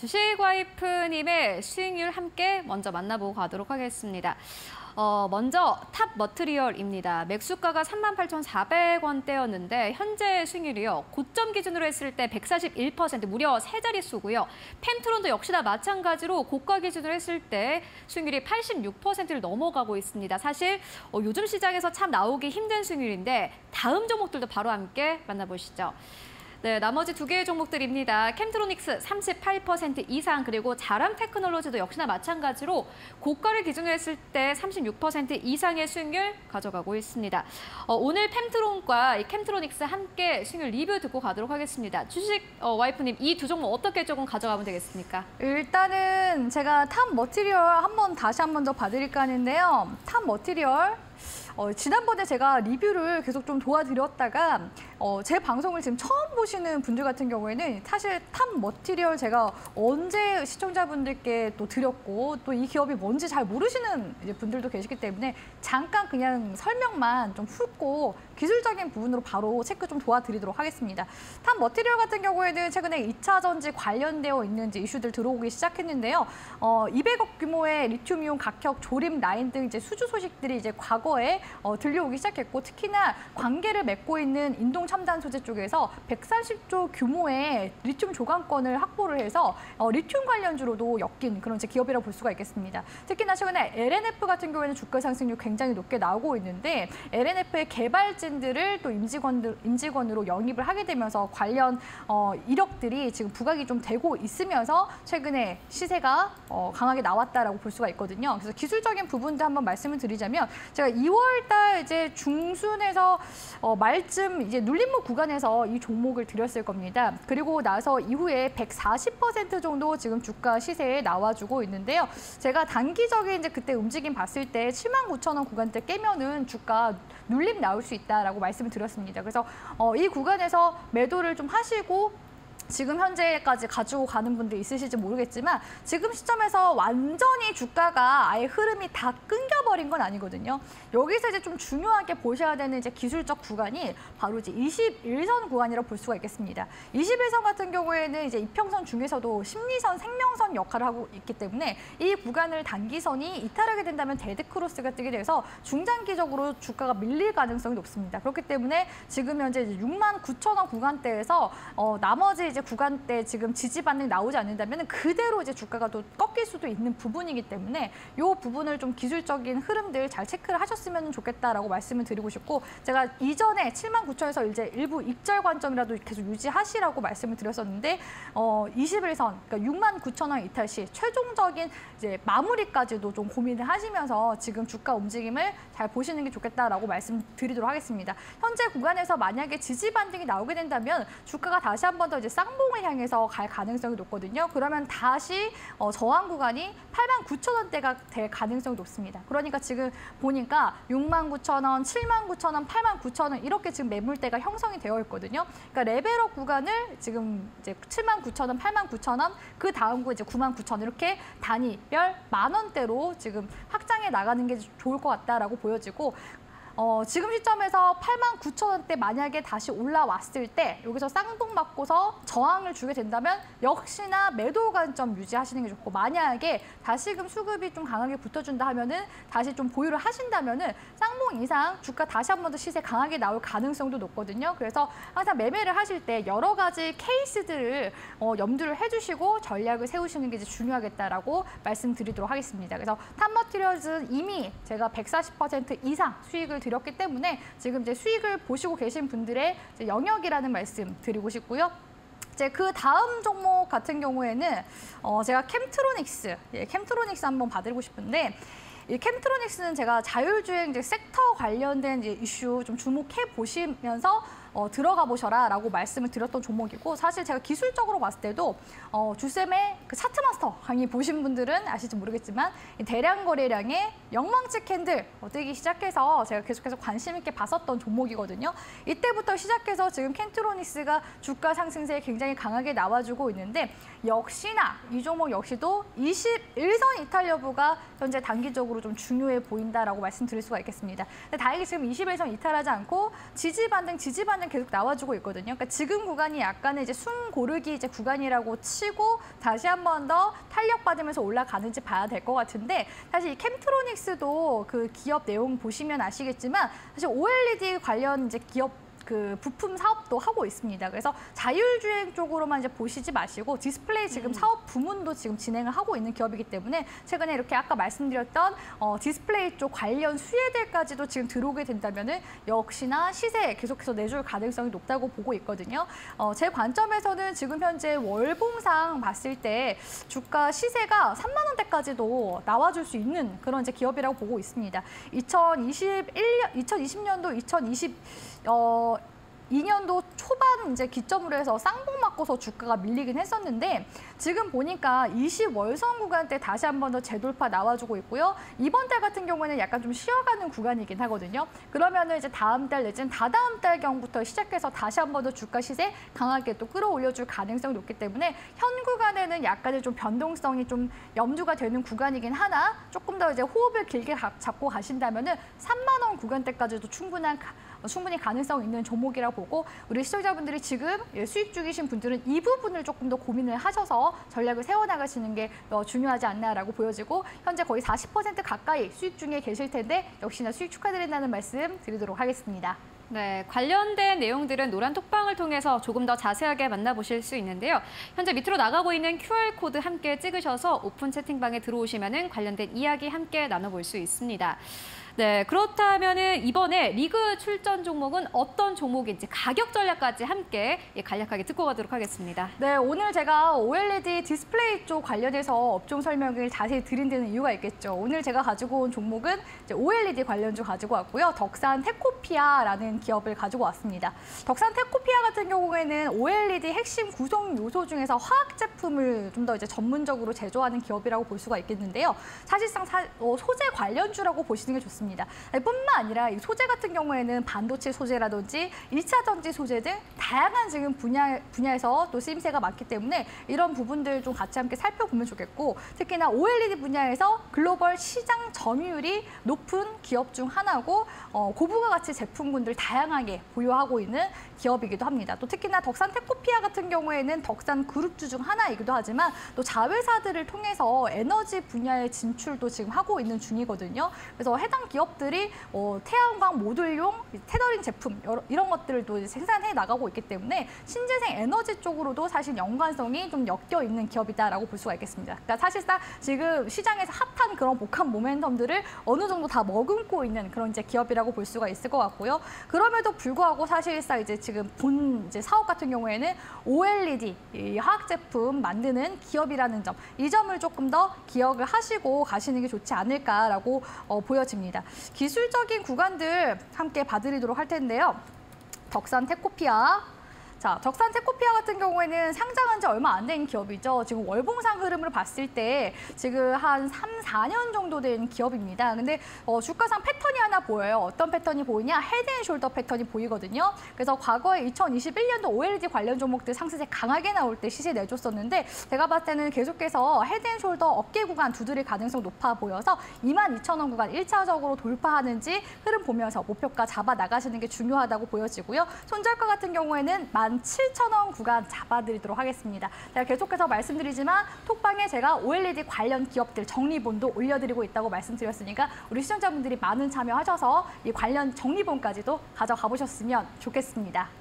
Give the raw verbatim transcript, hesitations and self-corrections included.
주식와이프님의 수익률 함께 먼저 만나보고 가도록 하겠습니다. 어, 먼저 탑 머티리얼입니다. 매수가가 삼만 팔천사백 원대였는데 현재 수익률이요. 고점 기준으로 했을 때 백사십일 퍼센트, 무려 세 자릿수고요. 펜트론도 역시나 마찬가지로 고가 기준으로 했을 때 수익률이 팔십육 퍼센트를 넘어가고 있습니다. 사실 어, 요즘 시장에서 참 나오기 힘든 수익률인데 다음 종목들도 바로 함께 만나보시죠. 네, 나머지 두 개의 종목들입니다. 캠트로닉스 삼십팔 퍼센트 이상, 그리고 자람 테크놀로지도 역시나 마찬가지로 고가를 기준으로 했을 때 삼십육 퍼센트 이상의 수익률 가져가고 있습니다. 어, 오늘 펜트론과 이 캠트로닉스 함께 수익률 리뷰 듣고 가도록 하겠습니다. 주식 어, 와이프님, 이 두 종목 어떻게 조금 가져가면 되겠습니까? 일단은 제가 탑 머티리얼 한번 다시 한 번 더 봐드릴까 하는데요. 탑 머티리얼. 어, 지난번에 제가 리뷰를 계속 좀 도와드렸다가 어, 제 방송을 지금 처음 보시는 분들 같은 경우에는 사실 탑 머티리얼 제가 언제 시청자분들께 또 드렸고 또 이 기업이 뭔지 잘 모르시는 이제 분들도 계시기 때문에 잠깐 그냥 설명만 좀 훑고 기술적인 부분으로 바로 체크 좀 도와드리도록 하겠습니다. 탑 머티리얼 같은 경우에는 최근에 이 차 전지 관련되어 있는 이제 이슈들 들어오기 시작했는데요. 어, 이백억 규모의 리튬이온 각형 조립 라인 등 이제 수주 소식들이 이제 과거에 어, 들려오기 시작했고, 특히나 관계를 맺고 있는 인동 첨단 소재 쪽에서 백사십 조 규모의 리튬 조강권을 확보를 해서 어, 리튬 관련주로도 엮인 그런 이제 기업이라고 볼 수가 있겠습니다. 특히나 최근에 엘엔에프 같은 경우에는 주가 상승률 굉장히 높게 나오고 있는데 엘엔에프의 개발진들을 또 임직원, 임직원으로 영입을 하게 되면서 관련 어, 이력들이 지금 부각이 좀 되고 있으면서 최근에 시세가 어, 강하게 나왔다라고 볼 수가 있거든요. 그래서 기술적인 부분도 한번 말씀을 드리자면 제가 이월 달 이제 중순에서 어, 말쯤 이제 눌림목 구간에서 이 종목을 드렸을 겁니다. 그리고 나서 이후에 백사십 퍼센트 정도 지금 주가 시세에 나와주고 있는데요. 제가 단기적인 이제 그때 움직임 봤을 때 칠만 구천 원 구간대 깨면은 주가 눌림 나올 수 있다라고 말씀을 드렸습니다. 그래서 어, 이 구간에서 매도를 좀 하시고 지금 현재까지 가지고 가는 분들 있으실지 모르겠지만 지금 시점에서 완전히 주가가 아예 흐름이 다 끊겨버린 건 아니거든요. 여기서 이제 좀 중요하게 보셔야 되는 이제 기술적 구간이 바로 이제 이십일 선 구간이라고 볼 수가 있겠습니다. 이십일 선 같은 경우에는 이제 이평선 중에서도 심리선, 생명선 역할을 하고 있기 때문에 이 구간을 단기선이 이탈하게 된다면 데드 크로스가 뜨게 돼서 중장기적으로 주가가 밀릴 가능성이 높습니다. 그렇기 때문에 지금 현재 이제 육만 구천 원 구간대에서 어, 나머지 이제 구간대 지금 지지 반등이 나오지 않는다면 그대로 이제 주가가 또 꺾일 수도 있는 부분이기 때문에 이 부분을 좀 기술적인 흐름들 잘 체크를 하셨으면 좋겠다라고 말씀을 드리고 싶고, 제가 이전에 칠만 구천에서 이제 일부 익절 관점이라도 계속 유지하시라고 말씀을 드렸었는데 어, 이십일 선, 그러니까 육만 구천 원 이탈 시 최종적인 이제 마무리까지도 좀 고민을 하시면서 지금 주가 움직임을 잘 보시는 게 좋겠다라고 말씀드리도록 하겠습니다. 현재 구간에서 만약에 지지 반등이 나오게 된다면 주가가 다시 한 번 더 이제 쌍봉을 향해서 갈 가능성이 높거든요. 그러면 다시 어, 저항 구간이 팔만 구천 원대가 될 가능성이 높습니다. 그러니까 지금 보니까 육만 구천 원, 칠만 구천 원, 팔만 구천 원 이렇게 지금 매물대가 형성이 되어 있거든요. 그러니까 레벨업 구간을 지금 이제 칠만 구천 원, 팔만 구천 원, 그 다음 구 이제 구만 구천 원 이렇게 단위별 만 원대로 지금 확장해 나가는 게 좋을 것 같다라고 보여지고, 어, 지금 시점에서 팔만 구천 원대 만약에 다시 올라왔을 때 여기서 쌍봉 맞고서 저항을 주게 된다면 역시나 매도 관점 유지하시는 게 좋고, 만약에 다시금 수급이 좀 강하게 붙어준다 하면은 다시 좀 보유를 하신다면은 쌍봉 이상 주가 다시 한 번 더 시세 강하게 나올 가능성도 높거든요. 그래서 항상 매매를 하실 때 여러 가지 케이스들을 어, 염두를 해주시고 전략을 세우시는 게 이제 중요하겠다라고 말씀드리도록 하겠습니다. 그래서 탑머티리얼즈는 이미 제가 백사십 퍼센트 이상 수익을 드렸기 때문에 지금 이제 수익을 보시고 계신 분들의 이제 영역이라는 말씀 드리고 싶고요. 이제 그 다음 종목 같은 경우에는 어 제가 캠트로닉스, 예, 캠트로닉스 한번 봐드리고 싶은데, 이 캠트로닉스는 제가 자율주행 이제 섹터 관련된 이제 이슈 좀 주목해 보시면서 어, 들어가 보셔라라고 말씀을 드렸던 종목이고, 사실 제가 기술적으로 봤을 때도 어, 주쌤의 그 차트마스터 강의 보신 분들은 아실지 모르겠지만 이 대량 거래량의 영망치 캔들 어, 뜨기 시작해서 제가 계속해서 관심 있게 봤었던 종목이거든요. 이때부터 시작해서 지금 캠트로닉스가 주가 상승세에 굉장히 강하게 나와주고 있는데, 역시나 이 종목 역시도 이십일 선 이탈 여부가 현재 단기적으로 좀 중요해 보인다라고 말씀드릴 수가 있겠습니다. 근데 다행히 지금 이십일 선 이탈하지 않고 지지 반등, 지지 반등 구간은 계속 나와주고 있거든요. 그러니까 지금 구간이 약간의 이제 숨 고르기 이제 구간이라고 치고 다시 한 번 더 탄력 받으면서 올라가는지 봐야 될 것 같은데 사실 이 캠트로닉스도 그 기업 내용 보시면 아시겠지만 사실 오엘이디 관련 이제 기업 그 부품 사업도 하고 있습니다. 그래서 자율주행 쪽으로만 이제 보시지 마시고 디스플레이 지금 음. 사업 부문도 지금 진행을 하고 있는 기업이기 때문에 최근에 이렇게 아까 말씀드렸던 어, 디스플레이 쪽 관련 수혜들까지도 지금 들어오게 된다면은 역시나 시세 계속해서 내줄 가능성이 높다고 보고 있거든요. 어, 제 관점에서는 지금 현재 월봉상 봤을 때 주가 시세가 삼만 원대까지도 나와줄 수 있는 그런 이제 기업이라고 보고 있습니다. 이천이십일 년, 이천이십 년도, 이천이십 어, 이 년도 초반 이제 기점으로 해서 쌍봉 맞고서 주가가 밀리긴 했었는데 지금 보니까 이십 월선 구간대 다시 한 번 더 재돌파 나와주고 있고요. 이번 달 같은 경우에는 약간 좀 쉬어가는 구간이긴 하거든요. 그러면은 이제 다음 달 내지는 다다음 달경부터 시작해서 다시 한 번 더 주가 시세 강하게 또 끌어올려줄 가능성이 높기 때문에 현 구간에는 약간의 좀 변동성이 좀 염두가 되는 구간이긴 하나 조금 더 이제 호흡을 길게 잡고 가신다면은 삼만 원 구간대까지도 충분한 충분히 가능성 있는 종목이라고 보고 우리 시청자분들이 지금 수익 중이신 분들은 이 부분을 조금 더 고민을 하셔서 전략을 세워나가시는 게 중요하지 않나라고 보여지고 현재 거의 사십 퍼센트 가까이 수익 중에 계실 텐데 역시나 수익 축하드린다는 말씀 드리도록 하겠습니다. 네, 관련된 내용들은 노란 톡방을 통해서 조금 더 자세하게 만나보실 수 있는데요. 현재 밑으로 나가고 있는 큐알코드 함께 찍으셔서 오픈 채팅방에 들어오시면 관련된 이야기 함께 나눠볼 수 있습니다. 네, 그렇다면은 이번에 리그 출전 종목은 어떤 종목인지 가격 전략까지 함께 간략하게 듣고 가도록 하겠습니다. 네, 오늘 제가 오엘이디 디스플레이 쪽 관련해서 업종 설명을 자세히 드린 데는 이유가 있겠죠. 오늘 제가 가지고 온 종목은 이제 오엘이디 관련주 가지고 왔고요. 덕산 테코피아라는 기업을 가지고 왔습니다. 덕산 테코피아 같은 경우에는 오엘이디 핵심 구성 요소 중에서 화학 제품을 좀 더 이제 전문적으로 제조하는 기업이라고 볼 수가 있겠는데요. 사실상 사, 어, 소재 관련주라고 보시는 게 좋습니다. 뿐만 아니라 이 소재 같은 경우에는 반도체 소재라든지 일 차 전지 소재 등 다양한 지금 분야, 분야에서 또 쓰임새가 많기 때문에 이런 부분들 좀 같이 함께 살펴보면 좋겠고 특히나 오엘이디 분야에서 글로벌 시장 점유율이 높은 기업 중 하나고 어, 고부가 가치 제품군들 다양하게 보유하고 있는 기업이기도 합니다. 또 특히나 덕산 테코피아 같은 경우에는 덕산 그룹주 중 하나이기도 하지만 또 자회사들을 통해서 에너지 분야의 진출도 지금 하고 있는 중이거든요. 그래서 해당 기업들이 어, 태양광 모듈용 테더링 제품 여러, 이런 것들도 생산해 나가고 있기 때문에 신재생 에너지 쪽으로도 사실 연관성이 좀 엮여 있는 기업이다라고 볼 수가 있겠습니다. 그러니까 사실상 지금 시장에서 핫한 그런 복합 모멘텀들을 어느 정도 다 머금고 있는 그런 이제 기업이라고 볼 수가 있을 것 같고요. 그럼에도 불구하고 사실상 이제 지금 본 이제 사업 같은 경우에는 오엘이디 이 화학 제품 만드는 기업이라는 점, 이 점을 조금 더 기억을 하시고 가시는 게 좋지 않을까라고 어, 보여집니다. 기술적인 구간들 함께 봐드리도록 할 텐데요. 덕산 테코피아. 자, 덕산 테코피아 같은 경우에는 상장한 지 얼마 안 된 기업이죠. 지금 월봉상 흐름을 봤을 때 지금 한 삼, 사 년 정도 된 기업입니다. 근데 어, 주가상 패턴이 하나 보여요. 어떤 패턴이 보이냐? 헤드앤숄더 패턴이 보이거든요. 그래서 과거에 이천이십일 년도 오엘이디 관련 종목들 상승세 강하게 나올 때 시세 내줬었는데 제가 봤을 때는 계속해서 헤드앤숄더 어깨 구간 두드릴 가능성 높아 보여서 이만 이천 원 구간 일 차적으로 돌파하는지 흐름 보면서 목표가 잡아 나가시는 게 중요하다고 보여지고요. 손절가 같은 경우에는 만 칠천 원 구간 잡아드리도록 하겠습니다. 제가 계속해서 말씀드리지만 톡방에 제가 오엘이디 관련 기업들 정리본도 올려드리고 있다고 말씀드렸으니까 우리 시청자분들이 많은 참여하셔서 이 관련 정리본까지도 가져가 보셨으면 좋겠습니다.